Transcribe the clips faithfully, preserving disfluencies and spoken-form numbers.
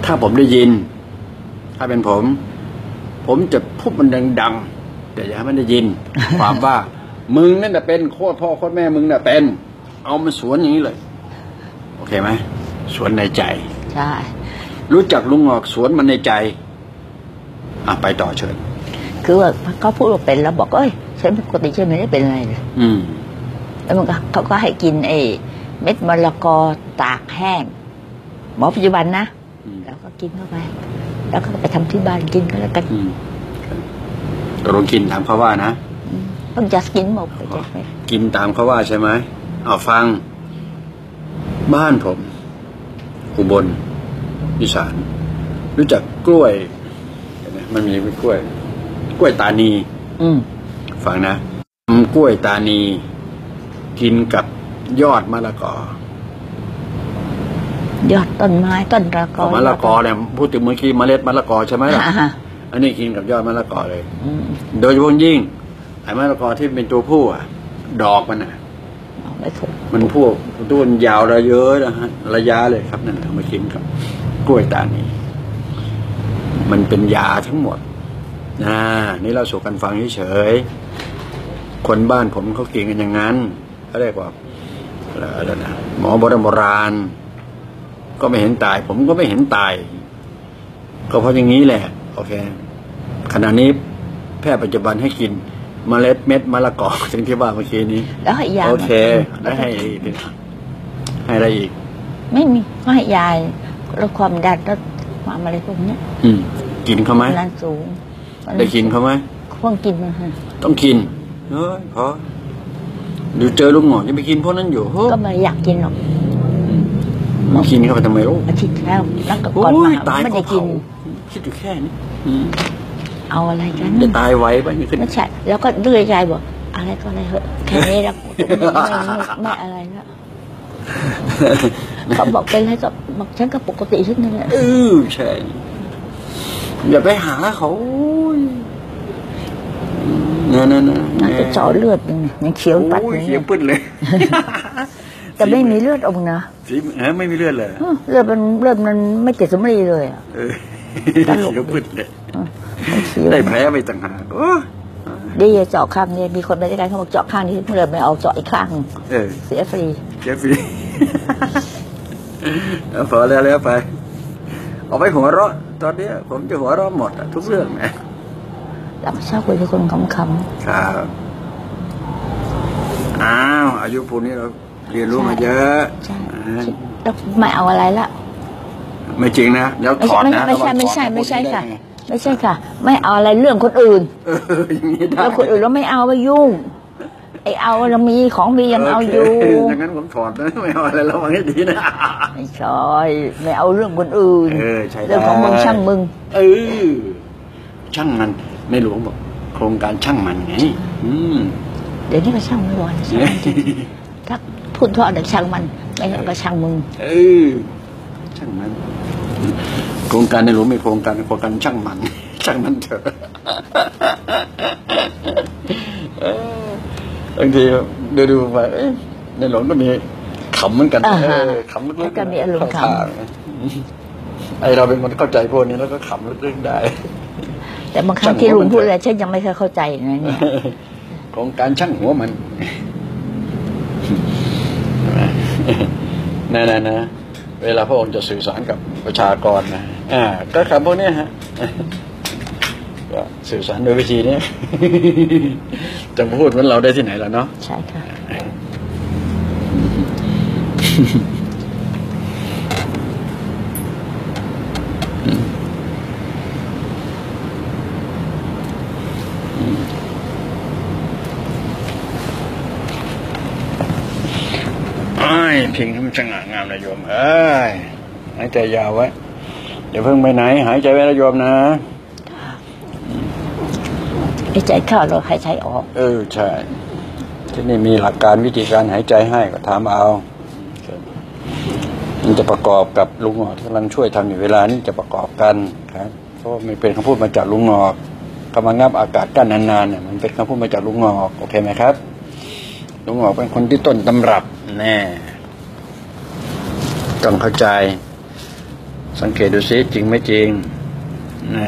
ถ้าผมได้ยินถ้าเป็นผมผมจะพูดมันดังๆแต่อย่าให้มันได้ยิน ความว่ามึงนั่นแหละเป็นโคตรพ่อโคตรแม่มึงน่ะเป็นเอามาสวนอย่างนี้เลยโอเคไหมสวนในใจใช่รู้จักลุงหงอกสวนมันในใจอ่ะไปต่อเชิญคือว่าเขาพูดว่าเป็นแล้วบอกเอ้ยฉันปกติฉันไม่ได้เป็นอะไรเลยอืมแล้วมันก็เขาก็ให้กินไอ้เม็ดมะละกอตากแห้งหมอปัจจุบันนะแล้วก็กินเข้าไปแล้วก็ไปทำที่บ้านกินก็แล้วกันตกลงกินตามเขาว่านะต้องจะกินหมดไปกินตามเขาว่าใช่ไหมเอาฟังบ้านผมอุบลอีสานรู้จักกล้วยมันมีกล้วยกล้วยตานีฟังนะกล้วยตานีกินกับยอดมะละกอยอดต้นไม้ต้นมะละกอมะละกอเนี่ยพูดถึงเมื่อกี้เมล็ดมะละกอใช่ไหมล่ะอันนี้กินกับยอดมะละกอเลยโดยเฉพาะยิ่งไอ้มะละกอที่เป็นตัวผู้อ่ะดอกมันอ่ะมันพวกต้นยาวระเยอะนะฮะระยะเลยครับนั่นเอามากินกับกล้วยตานีมันเป็นยาทั้งหมดนะนี่เราสู่กันฟังเฉยๆคนบ้านผมเขากินกันอย่างนั้นเขาเรียกว่าอะไรนะหมอโบราณโบราณก็ไม่เห็นตายผมก็ไม่เห็นตายก็เพราะอย่างนี้แหละโอเคขณะนี้แพทย์ปัจจุบันให้กินเมล็ดเม็ดมะละกอถึงที่ว่าเมื่อกี้นี้แล้วให้ยาโอเคแล้วให้ให้อะไรอีกไม่มีก็ให้ยาลดความดันลดความอะไรพวกนี้อืมกินเขาไหมดันสูงได้กินเขาไหมต้องกินนะฮะต้องกินเฮ้ยพอดูเจอลุงหงอกจะไปกินพวกนั้นอยู่ก็ไม่อยากกินหรอกมันกินเข้าไปทำไมลูกอาทิตย์แล้วแล้วก็ก่อนมาไม่ได้กินคิดอยู่แค่นี้เอาอะไรกันจะตายไว้ป่ะนี่ขึ้นไม่ใช่แล้วก็เลื่อยใจบอกอะไรก็อะไรเหอะแค่นี้แล้วไม่อะไรแล้วเขาบอกเป็นอะไรก็บอกฉันก็ปกติขึ้นนั่นแหละเออใช่อย่าไปหาเขานั่นนั่นน่าจะเจาะเลือดยังเขียวปัดเลยเขียวปื้ดเลยแต่ไม่มีเลือดออกนะสีเออไม่มีเลือดเลยเลือดมันเลือดมันไม่เกิดสมรีเลยอ่ะเขียวปื้ดเลยได้แผลไปต่างหากดีเจาะข้างนี้มีคนไปด้วยกันเขาบอกเจาะข้างนี้เลือดไม่เอาเจาะอีกข้างเสียฟรีเสียฟรีพอแล้วแล้วไปเอาไปหัวเราะตอนนี้ผมจะหัวเราะหมดทุกเรื่องไงเราชอบคุยกับคนคำคำครับอ้าวอายุปูนี้เราเรียนรู้มาเยอะแล้วไม่เอาอะไรละไม่จริงนะแล้วถอดนะไม่ใช่ไม่ใช่ไม่ใช่ค่ะไม่ใช่ค่ะไม่เอาอะไรเรื่องคนอื่นแล้วคนอื่นเราไม่เอาไปยุ่งไอเอาเรามีของมียังเอาอยู่ดังนั้นผมถอดนะไม่เอาอะไรระวังให้ดีนะไม่ใช่ไม่เอาเรื่องคนอื่นเรื่องของมึงช่างมึงเออช่างมันในหลวงบอกโครงการช่างมันไงเดี๋ยวนี้ก็ช่างไม่ไหวถ้าพูดทอดเด็กช่างมันไม่งั้นก็ช่างมึงเออช่างมันโครงการในหลวงไม่โครงการโครงการช่างมันช่างมันเถอะบางทีดูดูไปในหลวงก็มีขำเหมือนกันขำลึกๆก็มีอารมณ์ขำไอเราเป็นคนเข้าใจพวกนี้แล้วก็ขำลึกๆได้แต่บางครั้งที่ลุงพูดอะไรฉันยังไม่เคยเข้าใจนะเนี่ยโครงการช่างหัวมันนะนะนะเวลาพระองค์จะสื่อสารกับประชากรนะอ่าก็คำพวกนี้ฮะก็สื่อสารโดยวิธีนี้จะพูดเหมือนเราได้ที่ไหนแล้วเนาะใช่ค่ะเพียงให้มันสง่างามนะโยมเอ้ยหายใจยาวไว้อย่าเพิ่งไปไหนหายใจไว้นะโยมนะหายใจเข้าเราหายใจออกเออใช่ที่นี่มีหลักการวิธีการหายใจให้ก็ถามเอามันจะประกอบกับลุงหงอกที่กำลังช่วยทำอยู่เวลานี้จะประกอบกันครับเพราะมันเป็นคำพูดมาจากลุงหงอกกำลังงับอากาศกั้นนานๆเนี่ยมันเป็นคำพูดมาจากลุงหงอกโอเคไหมครับลุงหงอกเป็นคนที่ต้นตำรับแน่ต้องเข้าใจสังเกตดูซิจริงไม่จริงนะ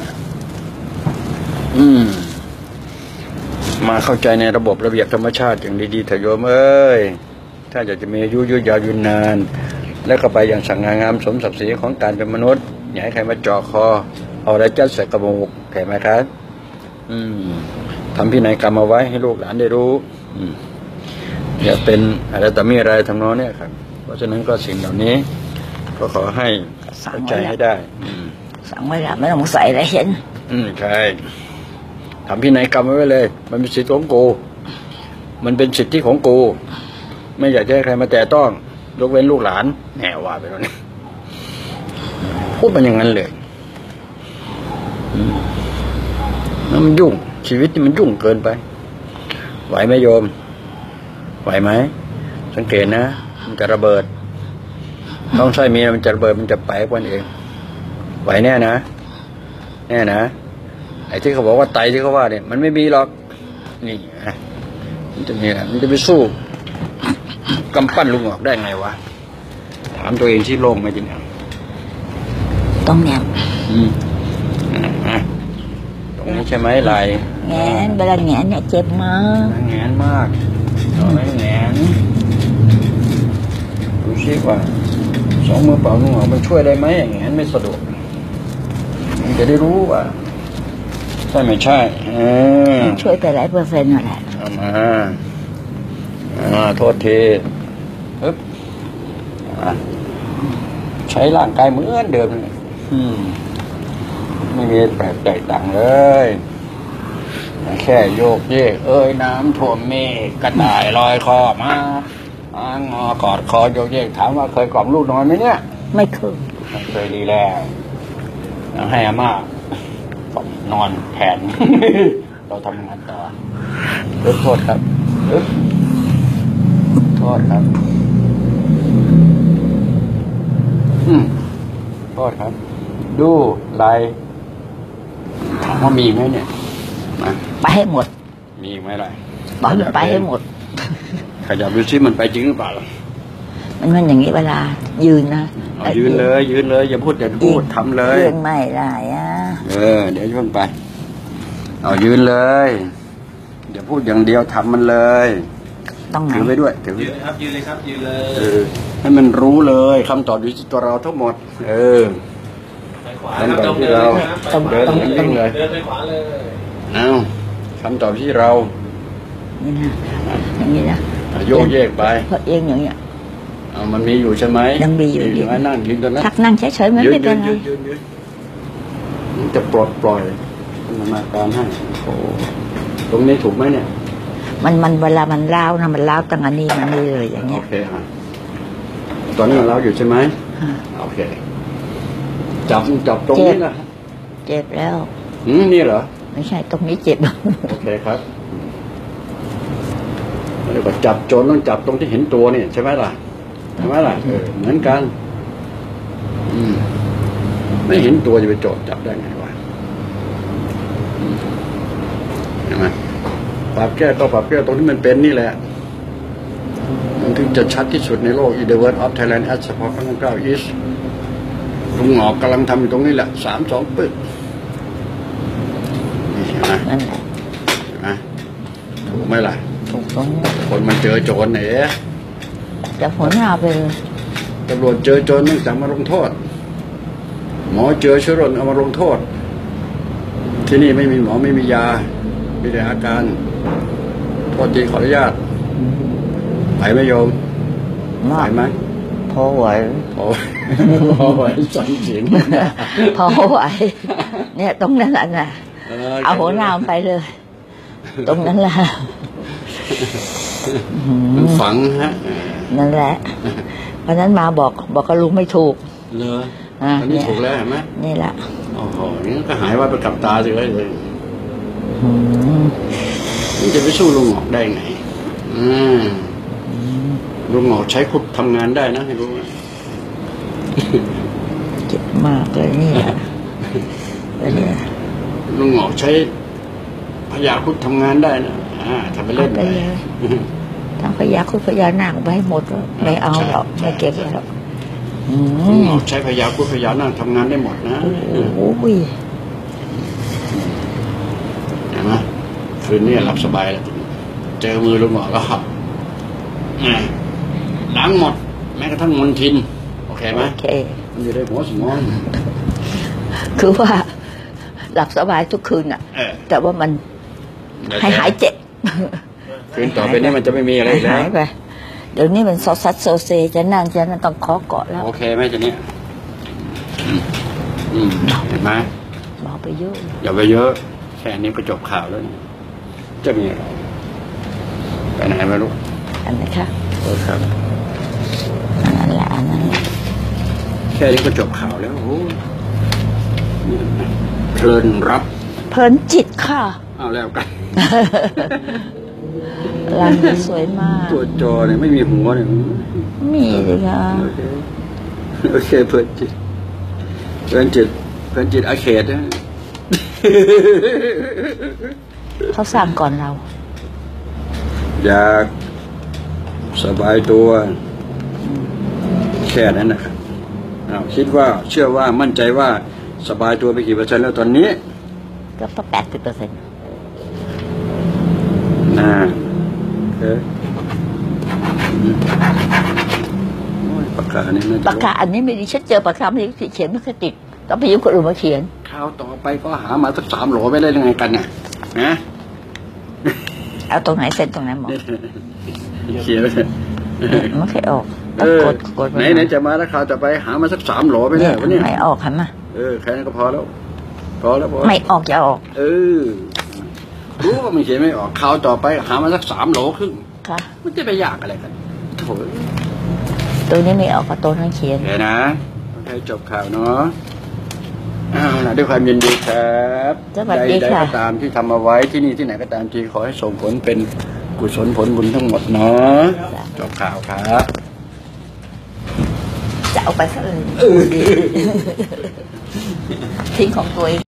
อืมมาเข้าใจในระบบระเบียบธรรมชาติอย่างดีๆเถอะโยมเอ้ยถ้าอยากจะมีอายุยืนยาวยืนนานแล้วก็ไปอย่างสง่างามสมศักดิ์ศรีของการเป็นมนุษย์อย่าให้ใครมาจ่อคอเอาอะไรจัดใส่กระบอกแข็งไหมครับอืมทำพินัยกรรมเอาไว้ให้ลูกหลานได้รู้อืมอย่าเป็นอะไรแต่มีอะไรทำนองนี้ครับเพราะฉะนั้นก็สิ่งเหล่านี้ก็ขอให้เข้าใจให้ได้สั่งไว้ละไม่ต้องใส่อะไรเห็นอืมใช่ทำพินัยกรรมไว้เลยมันเป็นสิทธิของกูมันเป็นสิทธิของกูไม่อยากให้ใครมาแตะต้องยกเว้นลูกหลานแหน่ว่าไปแล้วนี่พูดมันอย่างนั้นเลยมันยุ่งชีวิตนี่มันยุ่งเกินไปไหวไหมโยมไหวไหมสังเกตนะมันจะระเบิดต้องใช้มีมันจะระเบิดมันจะไปกว่าเองไหวแน่นะแน่นะไอ้ที่เขาบอกว่าไตที่เขาว่าเนี่ยมันไม่มีหรอกนี่มันจะมีมันจะไปสู้กำปั้นลุงออกได้ไงวะถามตัวเองที่โล่งไหมจริงๆต้องแงนอืมตรงนี้ใช่ไหมไหลแงนเวลาแงนเนี่ยเจ็บมากแงนมากตอนนี้แงนดูซิว่าสองมือเปล่าลุงออกมันช่วยได้ไหมแงนไม่สะดวกมันจะได้รู้ว่าใช่ไม่ใช่ช่วยไปหลายเปอร์เซ็นต์นั่นแหละเอามาอ่าโทษทีปึ๊บใช้ร่างกายเหมือนเดิมอืมไม่มีแปลกแตกต่างเลยแค่โยกเยกเอ้ยน้ำท่วมเมฆกระต่ายลอยคอมาอ้างงอกอดคอโยกเยกถามว่าเคยกล่อมลูกนอนไหมเนี่ยไม่เคยไม่เคยดีแล้วให้อาม่านอนแทนเราทำงานต่อโทษครับโทษครับอืมโทษครับดูลายถามว่ามีไหมเนี่ยไปให้หมดมีไหมล่ะบอกไปให้หมดขยับดูซิมันไปจริงหรือเปล่ามันมันอย่างนี้เวลายืนนะยืนเลยยืนเลยอย่าพูดอย่าพูดทำเลยยืนไม่ได้อ่ะเออเดี๋ยวช่วงไปเอายืนเลยอย่าพูดอย่างเดียวทำมันเลยต้องถือไว้ด้วยถือยืนเลยครับยืนเลยครับยืนเลยเออให้มันรู้เลยคำตอบอยู่ที่ตัวเราทั้งหมดเออคำตอบที่เราเดินยิ่งเลยเดินไปขวาเลยเอาคำตอบที่เรานี่นะอย่างนี้นะโยกเยกไปเพราะเองอย่างเงี้ยเอามันมีอยู่ใช่ไหมยังมีอยู่อยู่ไหมนั่งยืนตรงนั้นทักนั่งเฉยๆไม่เป็นไรจะปลดปล่อยมันมาการให้โอ้ตรงนี้ถูกไหมเนี่ยมันมันเวลามันล้าวนะมันล้าวตั้งอันนี้มันนี่เลยอย่างเงี้ยโอเคฮะตอนนี้มันล้าวอยู่ใช่ไหมโอเคจับจับตรงนี้นะเจ็บแล้วอืมนี่เหรอไม่ใช่ตรงนี้เจ็บโอเคครับแล้วก็จับโจนต้องจับตรงที่เห็นตัวนี่ใช่ไหมล่ะใช่ไหมล่ะเออเหมือนกันอืมไม่เห็นตัวจะไปโจนจับได้ไงวะเห็นไหมปรับแก้ก็ปรับแก้ตรงที่มันเป็นนี่แหละมันถึงจะชัดที่สุดในโลก In the word of Thailand as เฉพาะพระนั่งเกล้า is ลุงหงอกกำลังทำอยู่ตรงนี้แหละสามสองปึ๊บนี่เห็นไหมเห็นไหมถูกไหมล่ะถูกต้องคนมันเจอโจรเนี่ยจะผลเอาไปตำรวจเจอโจรต้องสั่งมาลงโทษหมอเจอเชื้อโรคเอามาลงโทษที่นี่ไม่มีหมอไม่มียามีแต่อาการโทษทีขออนุญาตไหวไหมโยมไหวไหมพอไหวพอพอไหวสั่งเสียงพอไหวเนี่ยตรงนั้นแหละนะเอาหัวหน้าไปเลยตรงนั้นแหละมันฝังฮะนั่นแหละเพราะนั้นมาบอกบอกกับลุงไม่ถูกเนอะอันนี้ถูกแล้วเห็นไหมนี่แหละโอ้โหนี่ก็หายว่าไปกับตาเลยเลยมันจะไปสู้ลุงหงอกได้ไงอืมลุงหงอกใช้คุดทำงานได้นะให้รู้เจ็บมากเลยนี่แหละลุงหงอกใช้พญาคุดทำงานได้นะอ่าทำไปเล่นไปทั้งพญาคุดพญานาคไปหมดไม่เอาหรอกไม่เก็บหรอกอืมใช้พยาพุทธพยานั่งทำงานได้หมดนะโอ้ยเห็นไหมคืนนี้หลับสบายแล้วเจอมือลุงหมอก็หับล้างหมด แม้กระทั่งมลทินโอเคไหมโอเคมันอยู่ในหัวสมองคือว่าหลับสบายทุกคืนอ่ะเออแต่ว่ามันให้หายเจ็บคืนต่อไปนี้มันจะไม่มีอะไรอีกแล้หาวยไปเดี๋ยวนี้มันซอสซัดโซเซจะนั่งจะนั่งต้องเคาะเกาะแล้วโอเคไหมจ๊ะเนี่ยอืมอืมเห็นไหมเบาไปเยอะอย่าไปเยอะแค่นี้ก็จบข่าวแล้วนี่จะมีอะไรไปไหนไม่รู้อันนี้ค่ะโทษครับอันนั้นแหละอันนั้นแหละแค่นี้ก็จบข่าวแล้วโอ้ยเพลินรับเพลินจิตค่ะเอาแล้วกันร้านนี้สวยมากตัวจอเนี่ยไม่มีหัวเนี่ยมีเลยค่ะโอเคโอเคเพลินจิตเพลินจิตเพลินจิตอาเขตนะเขาสร้างก่อนเราอยากสบายตัว แค่นั้นนะครับเอาคิดว่าเชื่อว่ามั่นใจว่าสบายตัวไปกี่เปอร์เซ็นต์แล้วตอนนี้ก็ประแปดสิบเปอร์เซ็นต์นะโอเคโอ้ยปากกานี่น่าจะปากกาอันนี้ไม่ดีฉันเจอปากกาไม่ดีเขียนไม่เคยติดต้องไปยืมคนอื่นมาเขียนข้าวต่อไปก็หามาสักสามโหลไม่ได้ยังไงกันน่ะนะเอาตรงไหนเซ็นตรงไหนหมอเขียนเลยไม่เคยออกเออกดกดไหนไหนจะมาแล้วข่าวต่อไปหามาสักสามโหลไม่ได้วะเนี่ยไม่ออกค่ะมาเออแค่นั้นก็พอแล้ว พอแล้วพอไม่ออกจะออกเออรู้ว่ามันเขียนไม่ออกข่าวต่อไปหามาสักสามโหลครึ่งค่ะมันจะไปยากอะไรกันโถ่ตัวนี้ไม่ออกก็ตัวนั้นเขียนโอเคนะโอเคจบข่าวเนาะอ้าวล่ะด้วยความยินดีครับสวัสดีใดค่ะๆก็ตามที่ทำเอาไว้ที่นี่ที่ไหนก็ตามทีขอให้ส่งผลเป็นกุศลผลบุญทั้งหมดเนาะจบข่าวครับจะเอาไปซะเลยทิ้งของตัวเอง